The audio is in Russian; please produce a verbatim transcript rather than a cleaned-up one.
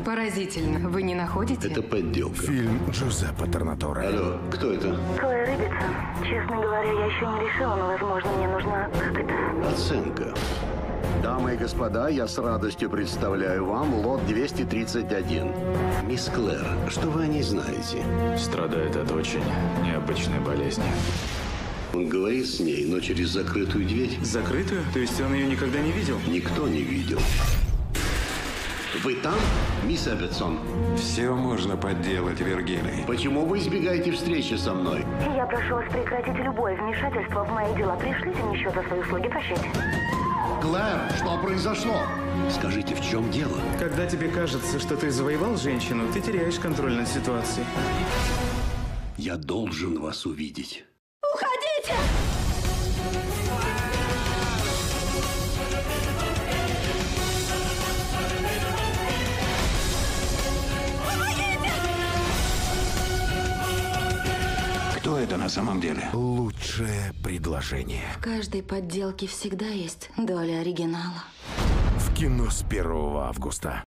Поразительно. Вы не находите? Это подделка. Фильм Джузеппе Торнаторе. Алло, кто это? Хлоя Рыбица. Честно говоря, я еще не решила, но, возможно, мне нужна, как это... Оценка. Дамы и господа, я с радостью представляю вам лот двести тридцать один. Мисс Клэр, что вы о ней знаете? Страдает от очень необычной болезни. Он говорит с ней, но через закрытую дверь. Закрытую? То есть он ее никогда не видел? Никто не видел. Вы там, мисс Эббетсон? Все можно подделать, Виргилий. Почему вы избегаете встречи со мной? Я прошу вас прекратить любое вмешательство в мои дела. Пришлите мне счет за свои услуги, прощайте. Клэр, что произошло? Скажите, в чем дело? Когда тебе кажется, что ты завоевал женщину, ты теряешь контроль над ситуацией. Я должен вас увидеть. Уходите! Кто это на самом деле? Лучшее предложение. В каждой подделке всегда есть доля оригинала. В кино с первого августа.